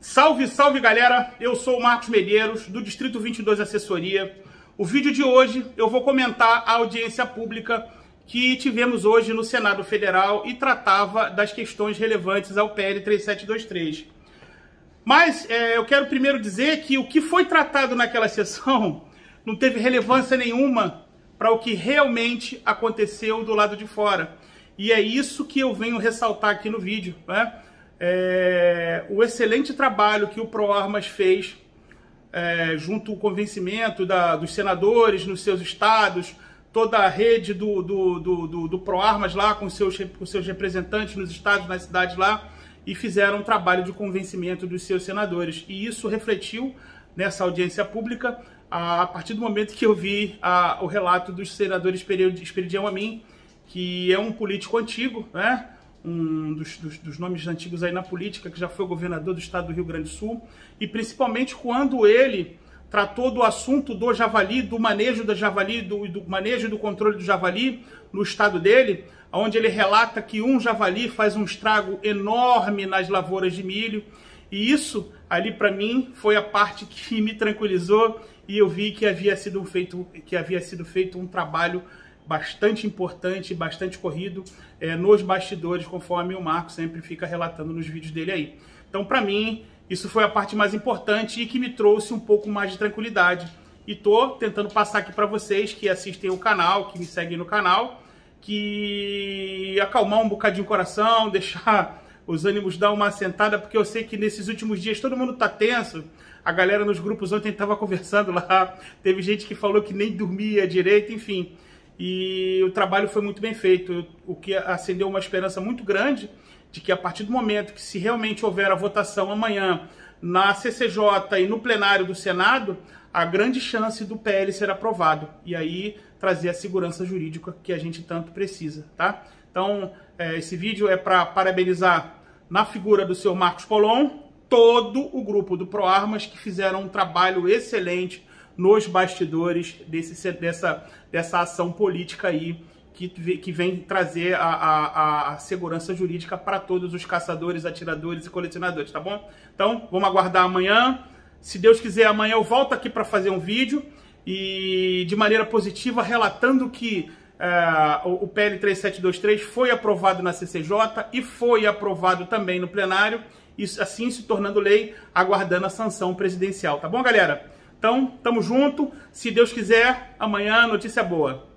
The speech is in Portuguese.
Salve, salve galera, eu sou o Marcos Medeiros, do Distrito 22 Assessoria. O vídeo de hoje eu vou comentar a audiência pública que tivemos hoje no Senado Federal e tratava das questões relevantes ao PL 3723. Mas eu quero primeiro dizer que o que foi tratado naquela sessão não teve relevância nenhuma para o que realmente aconteceu do lado de fora. E é isso que eu venho ressaltar aqui no vídeo, né? O excelente trabalho que o ProArmas fez junto ao convencimento dos senadores nos seus estados, toda a rede do ProArmas lá com seus representantes nos estados, nas cidades lá, e fizeram um trabalho de convencimento dos seus senadores. E isso refletiu nessa audiência pública a partir do momento que eu vi o relato dos senadores Esperidião Amin, que é um político antigo, né? Um dos nomes antigos aí na política, que já foi governador do estado do Rio Grande do Sul, e principalmente quando ele tratou do assunto do javali, do manejo da javali, do manejo e do controle do javali no estado dele, onde ele relata que um javali faz um estrago enorme nas lavouras de milho, e isso ali para mim foi a parte que me tranquilizou, e eu vi que havia sido feito um trabalho bastante importante, bastante corrido nos bastidores, conforme o Marcos sempre fica relatando nos vídeos dele aí. Então, para mim, isso foi a parte mais importante e que me trouxe um pouco mais de tranquilidade. E tô tentando passar aqui para vocês que assistem o canal, que me seguem no canal, que acalmar um bocadinho o coração, deixar os ânimos dar uma assentada, porque eu sei que nesses últimos dias todo mundo tá tenso. A galera nos grupos ontem estava conversando lá, teve gente que falou que nem dormia direito, enfim. E o trabalho foi muito bem feito, o que acendeu uma esperança muito grande de que a partir do momento que se realmente houver a votação amanhã na CCJ e no plenário do Senado, a grande chance do PL ser aprovado e aí trazer a segurança jurídica que a gente tanto precisa, tá? Então, esse vídeo é para parabenizar na figura do senhor Marcos Colom, todo o grupo do ProArmas que fizeram um trabalho excelente nos bastidores dessa ação política aí, que vem trazer a segurança jurídica para todos os caçadores, atiradores e colecionadores, tá bom? Então, vamos aguardar amanhã. Se Deus quiser, amanhã eu volto aqui para fazer um vídeo e de maneira positiva, relatando que o PL 3723 foi aprovado na CCJ e foi aprovado também no plenário, isso assim se tornando lei, aguardando a sanção presidencial, tá bom, galera? Então, tamo junto. Se Deus quiser, amanhã notícia boa.